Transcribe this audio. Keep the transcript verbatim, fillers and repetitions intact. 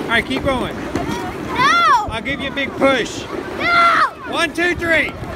right, keep going. No! I'll give you a big push. No! One, two, three.